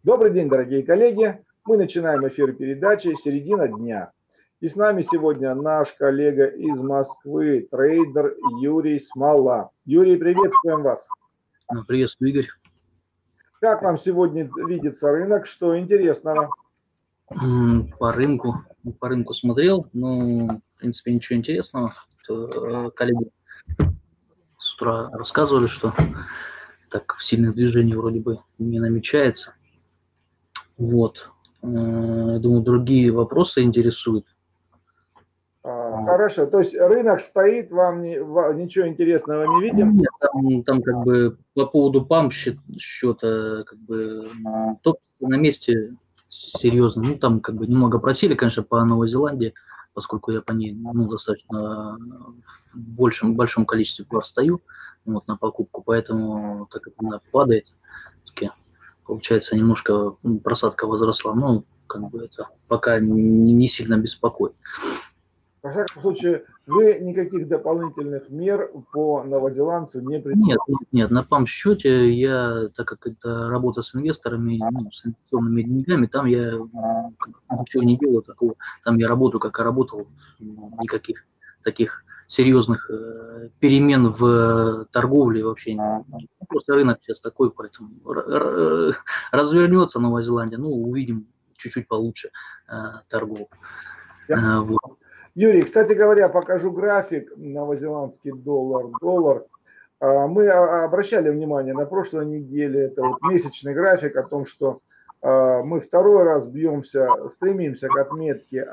Добрый день, дорогие коллеги. Мы начинаем эфир передачи «Середина дня». И с нами сегодня наш коллега из Москвы, трейдер Юрий Смола. Юрий, приветствуем вас. Приветствую, Игорь. Как вам сегодня видится рынок? Что интересного? По рынку смотрел, но, в принципе, ничего интересного. Коллеги с утра рассказывали, что так сильное движение вроде бы не намечается. Вот. Думаю, другие вопросы интересуют. Хорошо, то есть рынок стоит, вам ничего интересного не видим? Нет, там как бы по поводу ПАМ счета как бы топ на месте серьезно. Ну, там как бы немного просили, конечно, по Новой Зеландии, поскольку я по ней достаточно в большом количестве пар стою вот, на покупку, поэтому так как она падает, получается, немножко просадка возросла, но как бы это пока не сильно беспокоит. Во всяком случае, вы никаких дополнительных мер по новозеландцу не принимаете? Нет, на ПАМ-счете я, так как это работа с инвесторами, с инвестиционными деньгами, там я ничего не делаю такого, там я работаю, как и работал, никаких таких серьезных перемен в торговле вообще нет. Просто рынок сейчас такой, поэтому развернется Новая Зеландия, увидим чуть-чуть получше торгов. Вот. Юрий, кстати говоря, покажу график новозеландский доллар. Мы обращали внимание на прошлой неделе, это вот месячный график о том, что мы второй раз стремимся к отметке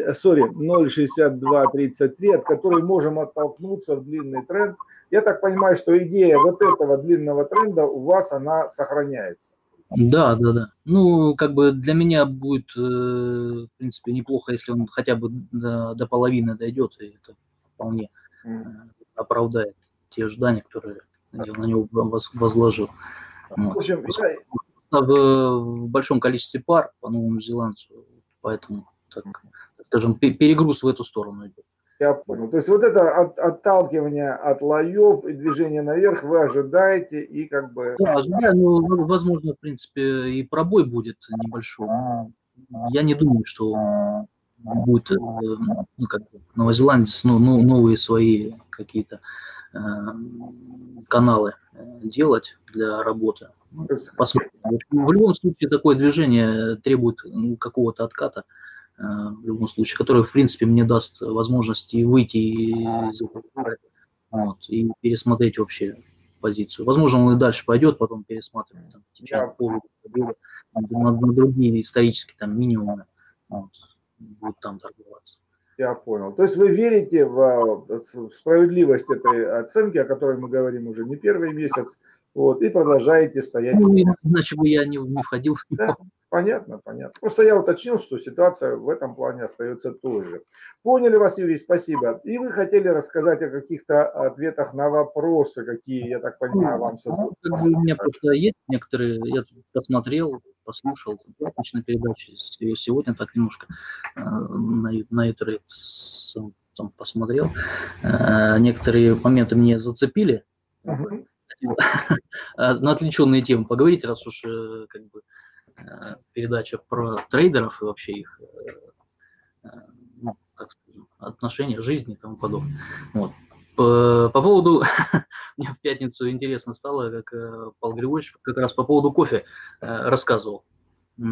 0,6233, от которой можем оттолкнуться в длинный тренд. Я так понимаю, что идея вот этого длинного тренда у вас, она сохраняется. Да. Как бы для меня будет, в принципе, неплохо, если он хотя бы до половины дойдет, и это вполне оправдает те ожидания, которые я на него возложил. В общем, в большом количестве пар по Новому Зеландцу, поэтому, так скажем, перегруз в эту сторону идет. Я понял. То есть вот это отталкивание от лоев и движение наверх вы ожидаете и как бы... Да, ожидаю, возможно, в принципе, и пробой будет небольшой. Я не думаю, что будет новозеландец новые свои какие-то каналы делать для работы. Посмотрим. В любом случае такое движение требует какого-то отката, в любом случае, который, в принципе, мне даст возможность и выйти из этого и пересмотреть вообще позицию. Возможно, он и дальше пойдет, потом пересматривать в течение полугода на другие исторические минимумы, будет там торговаться. Я понял. То есть вы верите в справедливость этой оценки, о которой мы говорим уже не первый месяц, и продолжаете стоять? Иначе бы я не входил. Да, понятно. Просто я уточнил, что ситуация в этом плане остается той же. Поняли вас, Юрий, спасибо. И вы хотели рассказать о каких-то ответах на вопросы, какие, я так понимаю, вам создали. У меня просто есть некоторые, я посмотрел, послушал, пятничную передачу, сегодня так немножко на ютубе посмотрел. Некоторые моменты меня зацепили. На отвлеченные темы поговорить, раз уж как бы передача про трейдеров и вообще их отношения, жизни и тому подобное. Вот. По поводу, мне в пятницу интересно стало, как Павел Григорьевич как раз по поводу кофе рассказывал. Я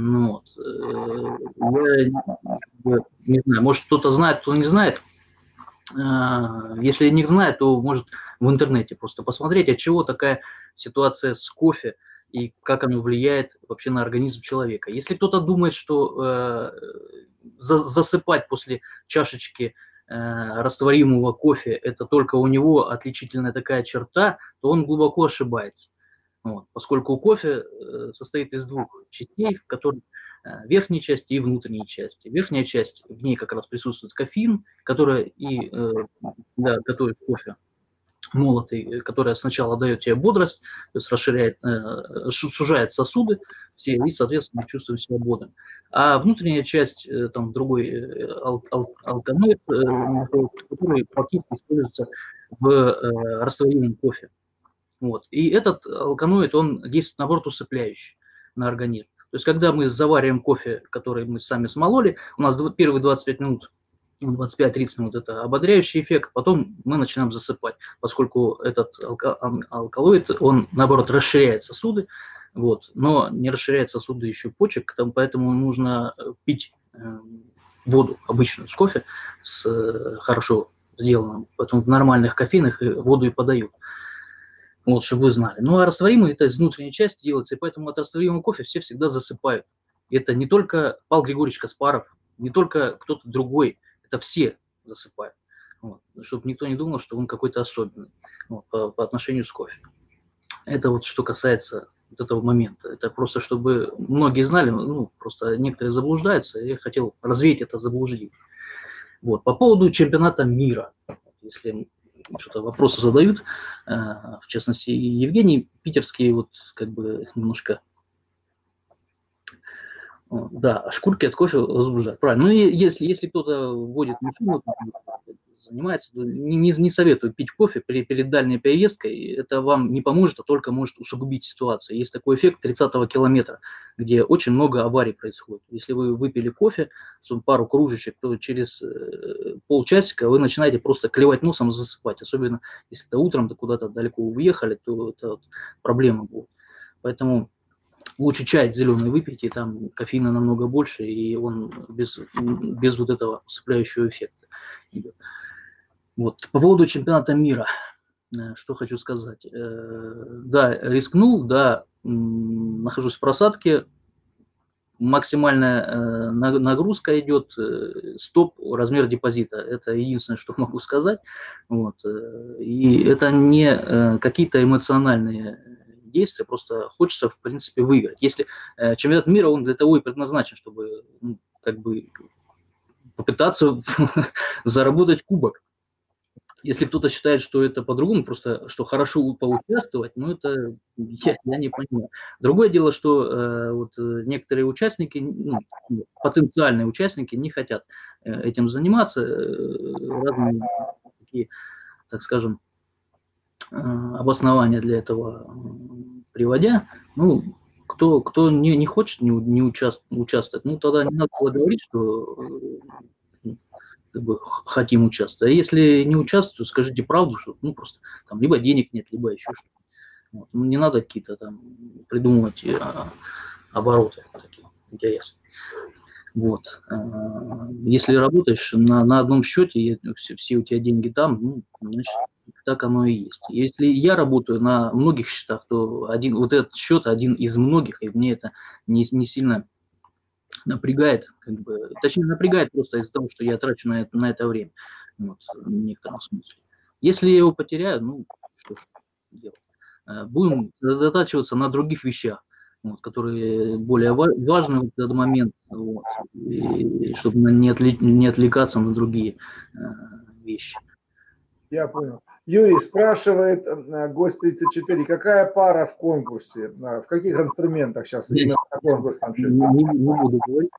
не знаю, может кто-то знает, кто не знает. Если не знает, то может в интернете просто посмотреть, от чего такая ситуация с кофе и как оно влияет вообще на организм человека. Если кто-то думает, что засыпать после чашечки растворимого кофе это только у него отличительная такая черта, то он глубоко ошибается. Поскольку кофе состоит из двух частей, в которых верхней части и внутренней части. Верхняя часть, в ней как раз присутствует кофеин, который готовит кофе молотый, которая сначала дает тебе бодрость, то есть сужает сосуды все, и, соответственно, чувствуем себя бодрым. А внутренняя часть, там другой алканоид, который практически используется в растворимом кофе. И этот алканоид, он действует, наоборот, усыпляющий на организм. То есть, когда мы завариваем кофе, который мы сами смололи, у нас первые 25 минут, 25-30 минут – это ободряющий эффект, потом мы начинаем засыпать, поскольку этот алкалоид, он, наоборот, расширяет сосуды, вот, но не расширяет сосуды еще почек, поэтому нужно пить воду обычную с кофе, с хорошо сделанным, поэтому в нормальных кофейнях воду и подают. Вот, чтобы вы знали. Ну, а растворимый – это из внутренней части делается, и поэтому от растворимого кофе все всегда засыпают. И это не только Павел Григорьевич Каспаров, не только кто-то другой, это все засыпают. Вот. Чтобы никто не думал, что он какой-то особенный, вот, по отношению с кофе. Это вот что касается вот этого момента. Это просто, чтобы многие знали, ну, просто некоторые заблуждаются, и я хотел развеять это заблуждение. Вот. По поводу чемпионата мира, если что-то вопросы задают, в частности, Евгений Питерский, вот как бы немножко, да, шкурки от кофе возбуждают, правильно. Ну, и если кто-то вводит машину, занимается, не советую пить кофе перед дальней поездкой, это вам не поможет, а только может усугубить ситуацию. Есть такой эффект 30-го километра, где очень много аварий происходит. Если вы выпили кофе, пару кружечек, то через полчасика вы начинаете просто клевать носом и засыпать. Особенно если это утром, то куда-то далеко уехали, то это вот проблема будет. Поэтому лучше чай зеленый выпить, и там кофеина намного больше, и он без вот этого усыпляющего эффекта идет. Вот. По поводу чемпионата мира, что хочу сказать. Да, рискнул, да, нахожусь в просадке, максимальная нагрузка идет, стоп, размер депозита. Это единственное, что могу сказать. Вот. И это не какие-то эмоциональные действия, просто хочется, в принципе, выиграть. Если чемпионат мира, он для того и предназначен, чтобы как бы попытаться заработать кубок. Если кто-то считает, что это по-другому, просто что хорошо поучаствовать, ну это я не понимаю. Другое дело, что вот некоторые участники, ну, потенциальные участники не хотят этим заниматься, разные такие, так скажем, обоснования для этого приводя. Ну, кто не хочет не участвовать, ну тогда не надо было говорить, что как бы хотим участвовать. А если не участвую, скажите правду, что ну просто там либо денег нет, либо еще что-то. Вот. Ну, не надо какие-то там придумывать обороты такие интересные. Вот. Если работаешь на одном счете, все у тебя деньги там, ну, значит, так оно и есть. Если я работаю на многих счетах, то вот этот счет один из многих, и мне это не сильно напрягает, как бы, точнее напрягает просто из-за того, что я трачу на это время, вот, в некотором смысле. Если я его потеряю, ну, что ж делать. Будем сосредотачиваться на других вещах, вот, которые более важны в этот момент, вот, чтобы не отвлекаться на другие вещи. Я понял. Юрий спрашивает, гость 34, какая пара в конкурсе? В каких инструментах сейчас именно на конкурсном счете? Не буду говорить,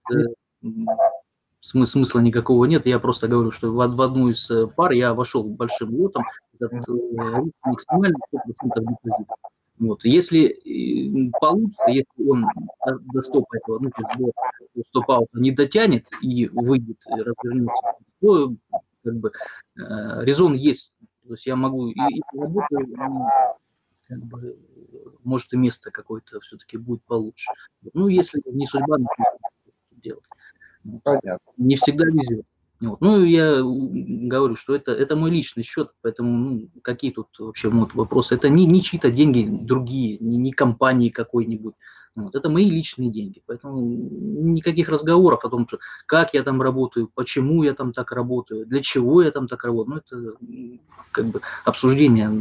смысла никакого нет. Я просто говорю, что в одну из пар я вошел большим лотом, максимально 100% депозита. Вот. Если получится, если он до стопа этого, ну, то есть до стоп-аута не дотянет и выйдет, и развернется, то как бы резон есть. То есть я могу и работаю, и как бы, может и место какое-то все-таки будет получше. Ну, если не судьба, то делать. Понятно. Не всегда везет. Вот. Ну, я говорю, что это мой личный счет, поэтому ну, какие тут вообще вопросы? Это не чьи-то деньги другие, не компании какой-нибудь. Вот. Это мои личные деньги. Поэтому никаких разговоров о том, что как я там работаю, почему я там так работаю, для чего я там так работаю. Ну, это как бы обсуждение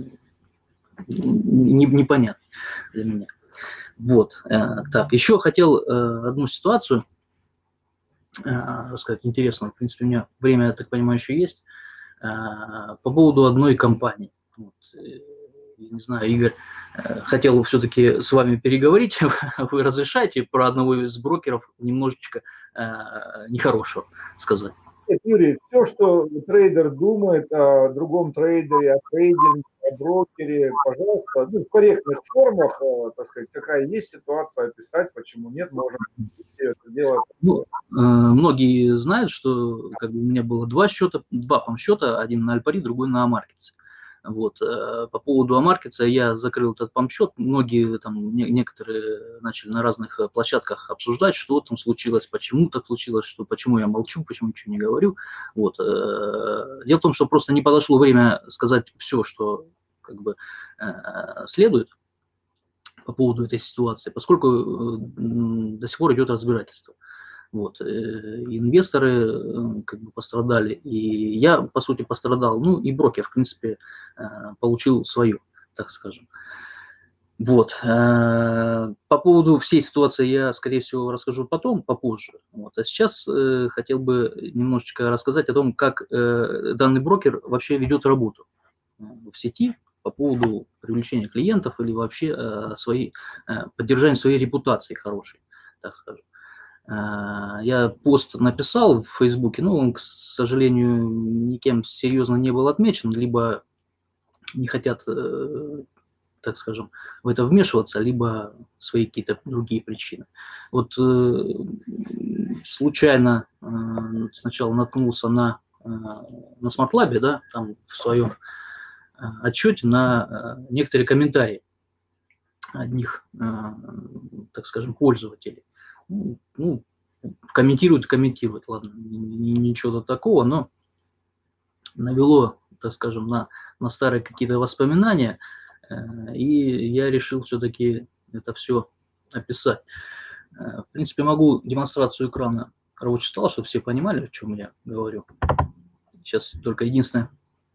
непонятно для меня. Вот. Так, еще хотел одну ситуацию рассказать интересно. В принципе, у меня время, я так понимаю, еще есть. По поводу одной компании. Вот. Не знаю, Игорь, хотел все-таки с вами переговорить. Вы разрешаете про одного из брокеров немножечко нехорошего сказать? Нет, Юрий, все, что трейдер думает о другом трейдере, о трейдинге, о брокере, пожалуйста, ну, в корректных формах, так сказать, какая есть ситуация, описать, почему нет, можем это делать. Ну, многие знают, что как бы, у меня было два памп-счета, один на Альпари, другой на Амаркетсе. Вот. По поводу Амаркетса я закрыл этот памп-счет. Многие там, некоторые начали на разных площадках обсуждать, что там случилось, почему так случилось, что, почему я молчу, почему ничего не говорю. Вот. Дело в том, что просто не подошло время сказать все, что как бы следует по поводу этой ситуации, поскольку до сих пор идет разбирательство. Вот. Инвесторы как бы пострадали, и я, по сути, пострадал, ну и брокер, в принципе, получил свое, так скажем. Вот. По поводу всей ситуации я, скорее всего, расскажу потом, попозже. Вот. А сейчас хотел бы немножечко рассказать о том, как данный брокер вообще ведет работу в сети по поводу привлечения клиентов или вообще поддержания своей репутации хорошей, так скажем. Я пост написал в Фейсбуке, но он, к сожалению, никем серьезно не был отмечен, либо не хотят, так скажем, в это вмешиваться, либо свои какие-то другие причины. Вот случайно сначала наткнулся на SmartLab, да, там в своем отчете на некоторые комментарии одних, так скажем, пользователей. Ну, комментируют, ладно, ничего такого, но навело, так скажем, на старые какие-то воспоминания, и я решил все-таки это все описать. В принципе, могу демонстрацию экрана рабочего стола, чтобы все понимали, о чем я говорю. Сейчас только единственное,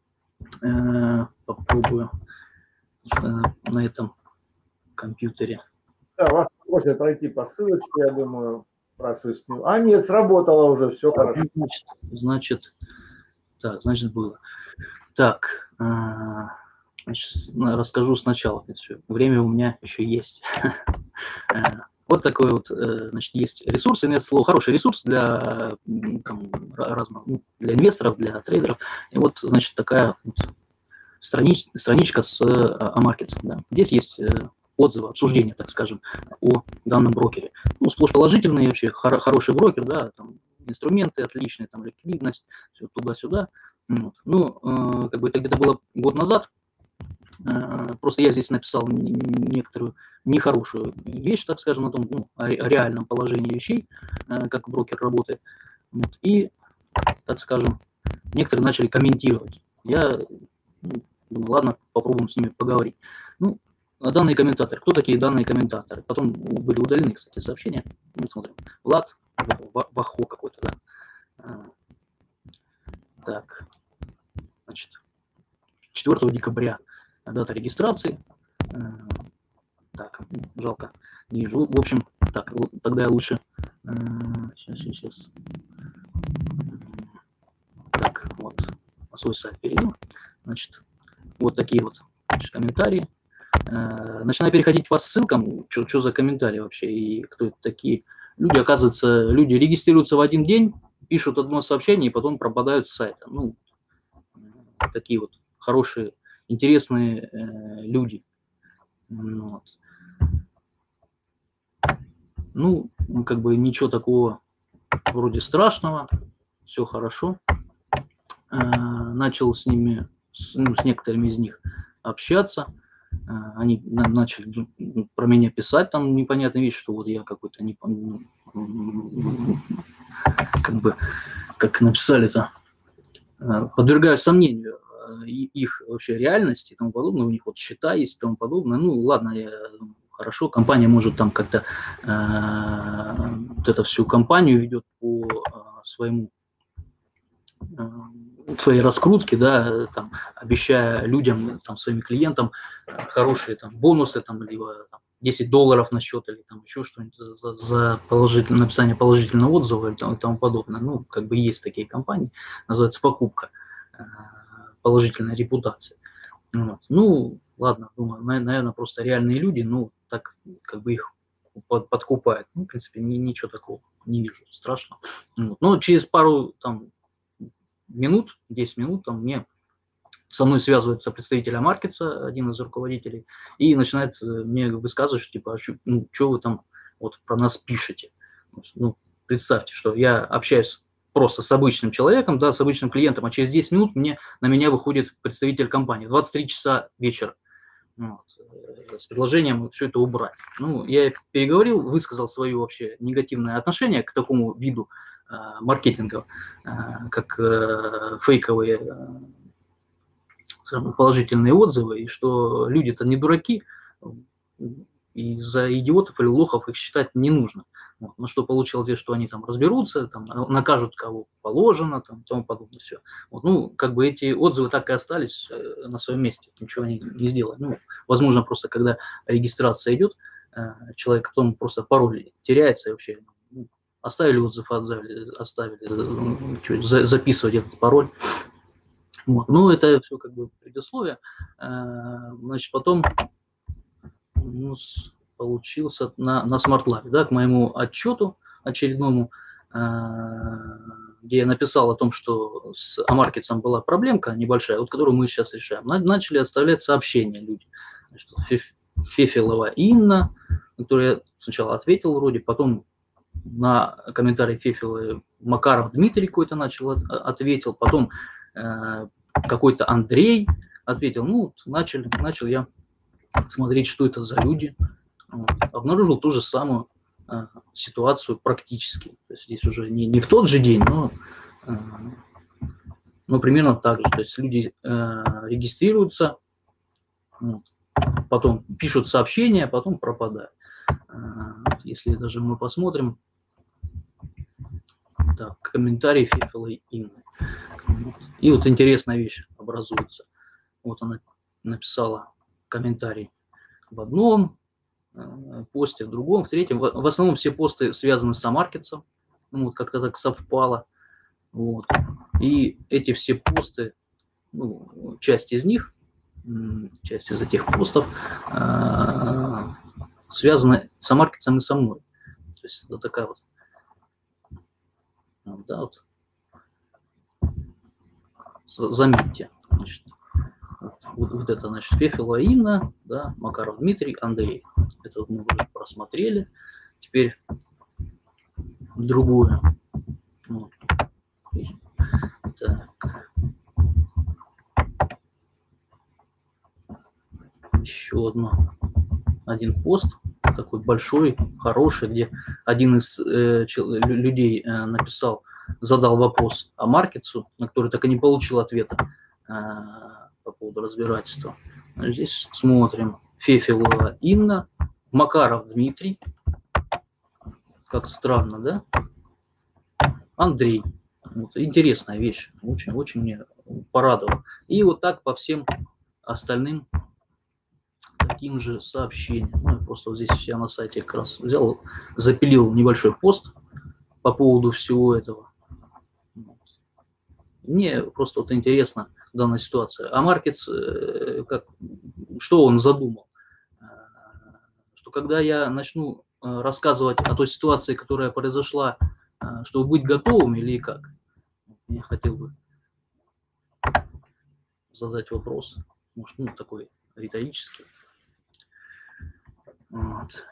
попробую на этом компьютере. Да, вас просят пройти по ссылочке, я думаю, раз вы с ним. А нет, сработало уже, все хорошо. Значит, было. Так, значит, расскажу сначала. Время у меня еще есть. Вот такой вот, значит, есть ресурс, хороший ресурс для разных, для инвесторов, для трейдеров. И вот, значит, такая вот страничка с Амаркетс. Да. Здесь есть отзывы, обсуждения, так скажем, о данном брокере. Ну, сплошь положительные, вообще хороший брокер, да, там инструменты отличные, там ликвидность, все туда-сюда. Вот. Ну, как бы это где-то было год назад. Просто я здесь написал некоторую нехорошую вещь, так скажем, о том, о реальном положении вещей, как брокер работает. Вот. И, так скажем, некоторые начали комментировать. Я думаю, ладно, попробуем с ними поговорить. Ну, данные комментаторы. Кто такие данные комментаторы? Потом были удалены, кстати, сообщения. Мы смотрим. Влад Вахо какой-то, да. Так. Значит, 4 декабря дата регистрации. Так, жалко, не вижу. В общем, так, вот тогда я лучше... Сейчас. Так, вот, на свой сайт перейду. Значит, вот такие вот комментарии. Начинаю переходить по ссылкам, что за комментарии вообще, и кто это такие. Люди, оказывается, люди регистрируются в один день, пишут одно сообщение и потом пропадают с сайта. Ну, такие вот хорошие, интересные люди. Вот. Ну, как бы ничего такого вроде страшного, все хорошо. Начал с ними, с некоторыми из них общаться. Они начали про меня писать там непонятные вещи, что вот я какой-то как бы, как написали-то, подвергаю сомнению их вообще реальности и тому подобное, у них вот счета есть и тому подобное. Ну, ладно, хорошо, компания может там как-то вот эту всю компанию ведет по своей раскрутке, да, там, обещая людям, там, своим клиентам хорошие там бонусы, там, либо там, $10 на счет или там еще что-нибудь за написание положительного отзыва и тому подобное. Ну, как бы есть такие компании, называется покупка, положительная репутация. Вот. Ну, ладно, думаю, наверное, просто реальные люди, ну, так как бы их подкупают. Ну, в принципе, ничего такого не вижу страшного. Вот. Но через пару там минут, 10 минут, там мне со мной связывается представитель Амаркетса, один из руководителей, и начинает мне высказывать, что типа, ну, что вы там вот про нас пишете. Ну, представьте, что я общаюсь просто с обычным человеком, да, с обычным клиентом, а через 10 минут на меня выходит представитель компании в 23 часа вечера. Вот, с предложением все это убрать. Ну, я переговорил, высказал свое вообще негативное отношение к такому виду маркетинга, как фейковые положительные отзывы, и что люди-то не дураки, и за идиотов или лохов их считать не нужно. Вот. На что получил ответ, что они там разберутся, там, накажут кого положено, там, тому подобное все. Вот, ну, как бы эти отзывы так и остались на своем месте, ничего они не сделали. Ну, возможно, просто когда регистрация идет, человек потом просто пароль теряется и вообще оставили отзыв, оставили, записывать этот пароль. Вот. Ну, это все как бы предисловие. Значит, потом получился на Smart Lab, да, к моему отчету очередному, где я написал о том, что с Амаркетсом была проблемка небольшая, вот которую мы сейчас решаем. Начали оставлять сообщения люди. Значит, Фефилова Инна, которую я сначала ответил вроде, потом на комментарий Фефиловой Макаров Дмитрий какой-то ответил, потом какой-то Андрей ответил. Ну, начал я смотреть, что это за люди. Вот. Обнаружил ту же самую ситуацию практически. То есть здесь уже не в тот же день, но примерно так же. То есть люди регистрируются, вот, потом пишут сообщения, потом пропадают. Если даже мы посмотрим, так, комментарий Фефиловой Инны. Вот. И вот интересная вещь образуется. Вот она написала комментарий в одном посте, в другом, в третьем. В основном все посты связаны с Амаркетсом. Ну, вот как-то так совпало. Вот. И эти все посты, ну, часть из этих постов связаны с Амаркетсом и со мной. То есть это такая вот, да, вот. Заметьте, значит, вот это, значит, Фефилова Инна, да, Макаров Дмитрий, Андрей. Это вот мы уже просмотрели. Теперь другое. Вот. Так. Еще один пост, такой большой, хороший, где один из людей задал вопрос о Амаркетсу, на который так и не получил ответа по поводу разбирательства. Здесь смотрим. Фефилова Инна, Макаров Дмитрий. Как странно, да? Андрей. Вот, интересная вещь. Очень меня порадовало. И вот так по всем остальным таким же сообщениям. Ну, я просто вот здесь я на сайте как раз взял, запилил небольшой пост по поводу всего этого. Мне просто вот интересна данная ситуация. А Маркетс, что он задумал? Что когда я начну рассказывать о той ситуации, которая произошла, чтобы быть готовым или как? Я хотел бы задать вопрос. Может, ну, такой риторический. Вот.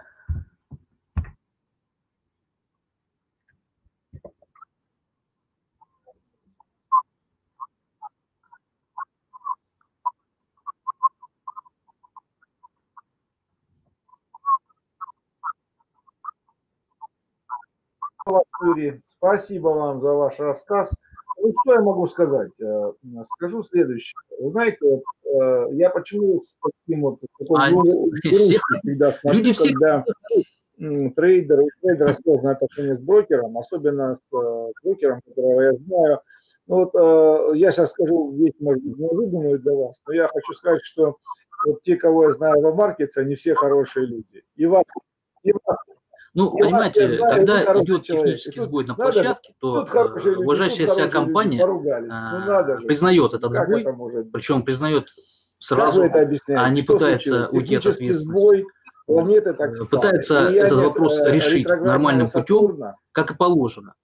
Юрий, спасибо вам за ваш рассказ. Ну, что я могу сказать? Скажу следующее. Вы знаете, вот, я почему с таким вот всегда смотрю, когда трейдеры связаны отношения с брокером, особенно с брокером, которого я знаю. Ну, вот, я сейчас скажу вещь, может быть, неожиданную для вас, но я хочу сказать, что вот те, кого я знаю в Амаркетсе, они все хорошие люди. И вас. Ну, понимаете, когда идет технический сбой на площадке, то уважающая себя компания признает этот сбой, причем признает сразу, а не пытается уйти от ответственности. Пытается этот вопрос решить нормальным путем, как и положено.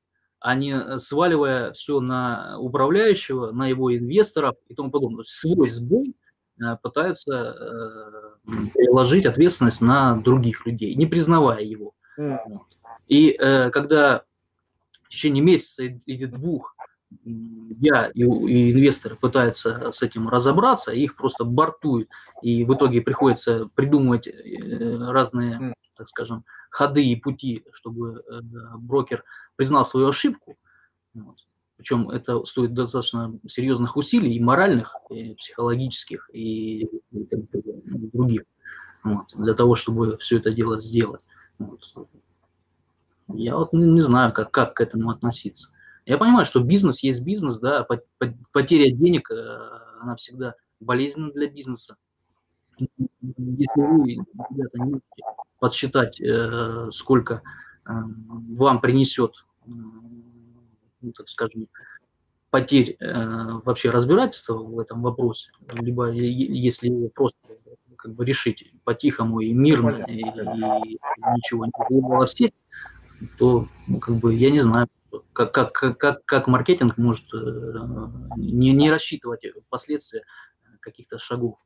а не сваливая все на управляющего, на его инвесторов и тому подобное. Свой сбой пытаются переложить ответственность на других людей, не признавая его. И когда в течение месяца или двух я и инвесторы пытаются с этим разобраться, их просто бортуют, и в итоге приходится придумывать разные, так скажем, ходы и пути, чтобы брокер признал свою ошибку. Вот. Причем это стоит достаточно серьезных усилий, и моральных, и психологических, и других, вот, для того, чтобы все это дело сделать. Вот. Я вот не знаю, как к этому относиться. Я понимаю, что бизнес есть бизнес, да, потеря денег, она всегда болезненна для бизнеса. Если вы, ребята, не можете подсчитать, сколько вам принесет, ну, так скажем, потерь вообще разбирательства в этом вопросе, либо если просто как бы решить по-тихому и мирно, и ничего не было всех, то ну, как бы я не знаю, как маркетинг может не рассчитывать последствия каких-то шагов.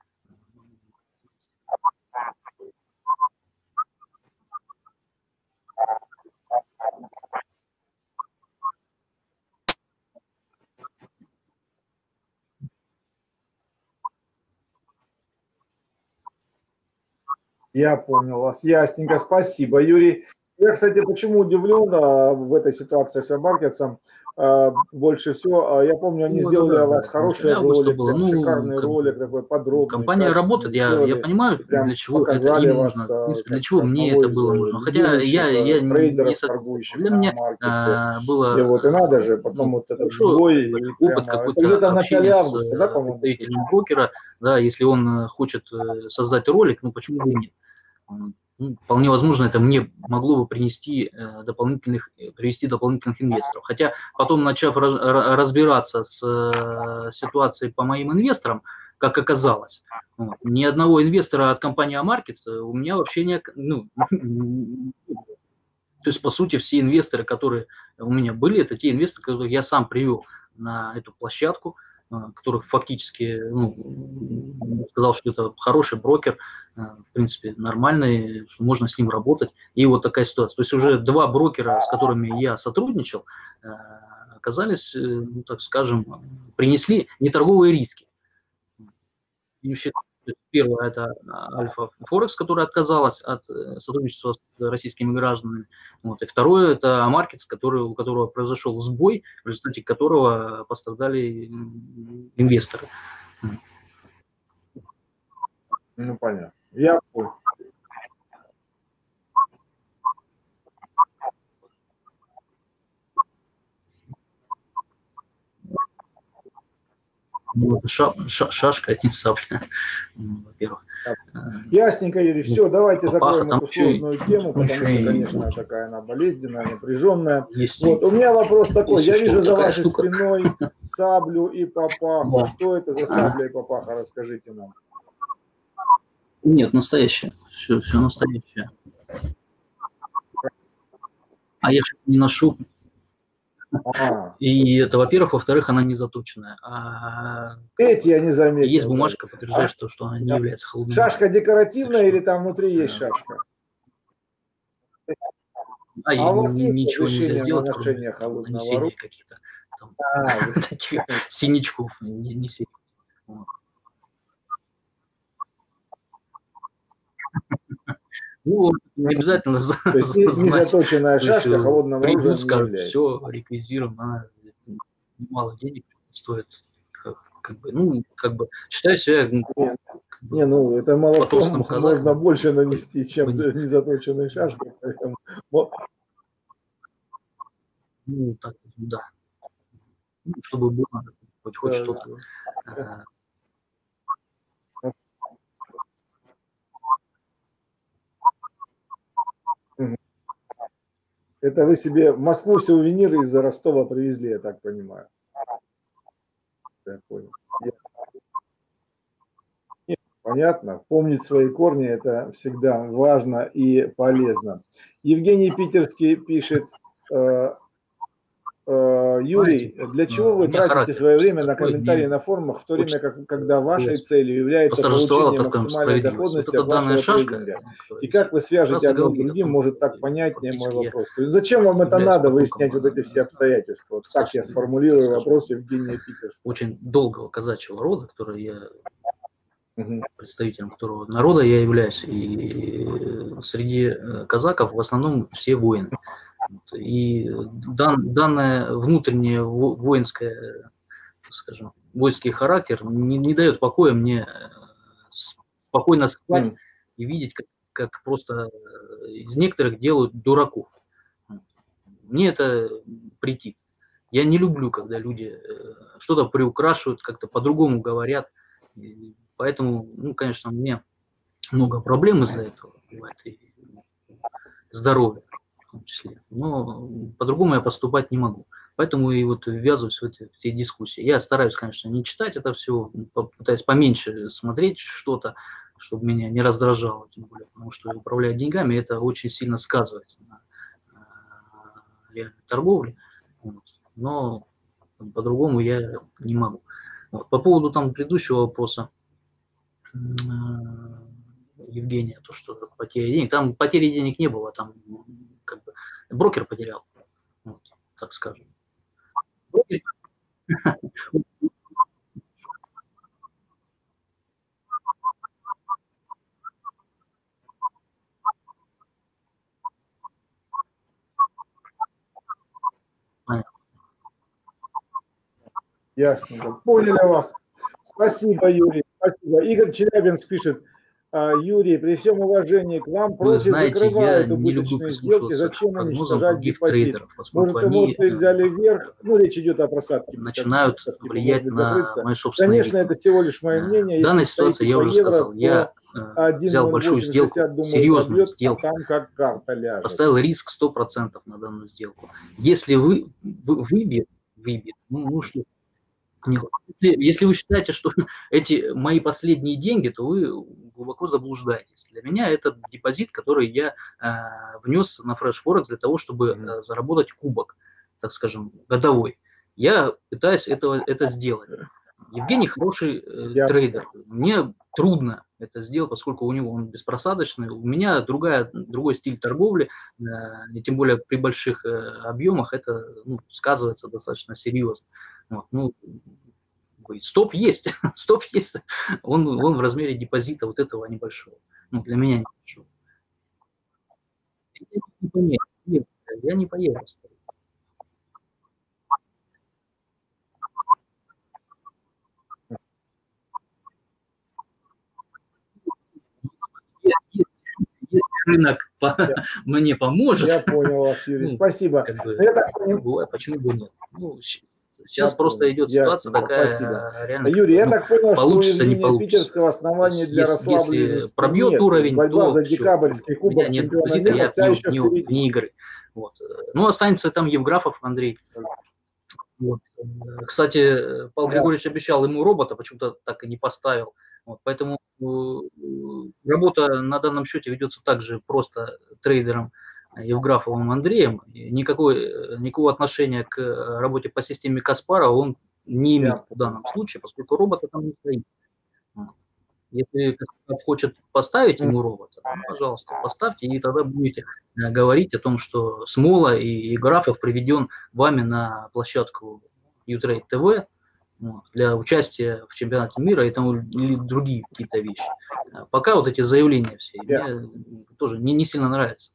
Я понял вас. Ясненько. Спасибо, Юрий. Я, кстати, почему удивлен в этой ситуации с Маркетсом больше всего. Я помню, они сделали о вас хороший ролик, прям шикарный ролик, такой подробный. Компания работает, я понимаю, для чего это им нужно. В принципе, для чего мне это было нужно. Хотя я трейдеров, торгующих для меня было и вот и надо же, потом вот этот бой, опыт какой-то общения с представителем брокера, да, если он хочет создать ролик, ну почему бы и нет. Ну, вполне возможно, это мне могло бы привести дополнительных инвесторов. Хотя потом, начав разбираться с ситуацией по моим инвесторам, как оказалось, вот, ни одного инвестора от компании Amarkets у меня вообще не... Ну, то есть, по сути, все инвесторы, которые у меня были, это те инвесторы, которых я сам привел на эту площадку, которых фактически сказал, что это хороший брокер, в принципе, нормальный, что можно с ним работать. И вот такая ситуация. То есть уже два брокера, с которыми я сотрудничал, оказались, ну, так скажем, принесли неторговые риски. Первое – это Альфа Форекс, которая отказалась от сотрудничества с российскими гражданами. Вот. И второе – это Amarkets, у которого произошел сбой, в результате которого пострадали инвесторы. Ну, понятно. Я понял. Шашка, это не сабля, во-первых. Ясненько, Юрий. Все, давайте закроем эту сложную тему, потому что, конечно, такая она болезненная, напряженная. Вот, у меня вопрос такой. Я вижу за вашей спиной саблю и папаху. Да. Что это за сабля и папаха? Расскажите нам. Нет, настоящая. Все настоящее. А я что-то не ношу. И это, во-первых. Во-вторых, она не заточенная. Эти я не заметил. Есть бумажка, подтверждающая, что она не является холодной. Шашка декоративная или там внутри есть шашка? У вас ничего нельзя сделать, кроме нанесения каких-то таких синячков. Не синячков. Ну, не обязательно незаточенная шашка холодного оружия не является. Все реквизируем, она мало денег стоит. Считаю себя... это молотком можно больше нанести, чем незаточенной шашкой. Поэтому... Ну, так, да. Чтобы было хоть что-то. Это вы себе в Москву сувениры из-за Ростова привезли, я так понимаю. Я понял. Нет, понятно. Помнить свои корни – это всегда важно и полезно. Евгений Питерский пишет, Юрий, для чего вы тратите свое время на комментарии на форумах, в то время, когда вашей целью является получение максимальной доходности от вашего трейдинга? И как вы свяжете одно с другим, может так понятнее мой вопрос? То есть зачем вам это надо, выяснять вот эти все обстоятельства? Вот так я сформулирую вопрос Евгения Питерского. Очень долгого казачьего рода, который я... представителем которого народа я являюсь, и среди казаков в основном все воины. И данное внутреннее воинское, скажем, воинский характер не дает покоя мне спокойно спать и видеть, как просто из некоторых делают дураков. Мне это претит. Я не люблю, когда люди что-то приукрашивают, как-то по-другому говорят. Поэтому, ну, конечно, у меня много проблем из-за этого бывает, и здоровья в том числе. Но по-другому я поступать не могу. Поэтому и вот ввязываюсь в эти все дискуссии. Я стараюсь, конечно, не читать это все, пытаюсь поменьше смотреть что-то, чтобы меня не раздражало, тем более, потому что управлять деньгами, это очень сильно сказывается на реальной торговле. Вот. Но по-другому я не могу. Вот. По поводу там предыдущего вопроса Евгения, то, что потери денег. Там потери денег не было, там как бы брокер потерял, вот, так скажем. Ясно. Поняли вас. Спасибо, Юрий. Спасибо. Игорь Челябинск пишет: Юрий, при всем уважении к вам, профи закрывают убыточные сделки, зачем уничтожать депозит? Может, эмоции взяли вверх, ну, речь идет о просадке. Начинают влиять на мои собственные... Конечно, это всего лишь мое мнение. В данной ситуации, я уже сказал, я взял большую сделку, серьезную сделку, там как карта ляжет. Поставил риск 100% на данную сделку. Если вы выбьет, ну что... Если вы считаете, что эти мои последние деньги, то вы глубоко заблуждаетесь. Для меня это депозит, который я внес на Fresh Forex для того, чтобы заработать кубок, так скажем, годовой. Я пытаюсь это сделать. Евгений хороший трейдер. Мне трудно это сделать, поскольку у него он беспросадочный. У меня другой стиль торговли, и тем более при больших объемах это сказывается достаточно серьезно. Вот, стоп есть, он в размере депозита вот этого небольшого. Для меня небольшого. Я не поеду. Если рынок мне поможет. Я понял вас, Юрий, спасибо. Почему бы нет? Сейчас просто идет ситуация такая, реально, Юрий, я так понял, получится, что не получится. Питерского основания для расслабленности если пробьет нет, уровень, борьба за декабрьский кубок нет депозита, я вне игры. Вот. Ну, останется там Евграфов Андрей. Вот. Кстати, Павел Григорьевич обещал ему робота, почему-то так и не поставил. Вот. Поэтому работа на данном счете ведется также просто трейдером Евграфовым Андреем. Никакого отношения к работе по системе Каспарова он не имеет в данном случае, поскольку робота там не стоит. Если Каспаров хочет поставить ему робота, то, пожалуйста, поставьте, и тогда будете говорить о том, что Смола и Евграфов приведен вами на площадку Utrade TV для участия в чемпионате мира и тому, или другие какие-то вещи. Пока вот эти заявления все мне тоже не сильно нравятся.